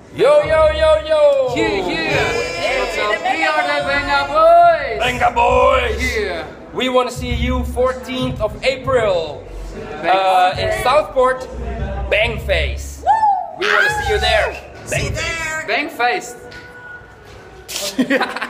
Yo, yo, yo, yo! Yeah. What's up? We are the Vengaboys! Vengaboys! Yeah. We want to see you 14th of April in Southport, BANGFACE. We want to see you there. See you there. BANGFACE!